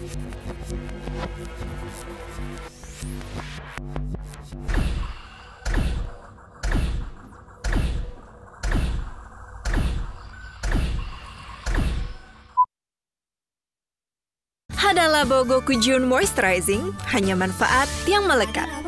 Hada Labo Goku Jun Moisturizing, hanya manfaat yang melekat.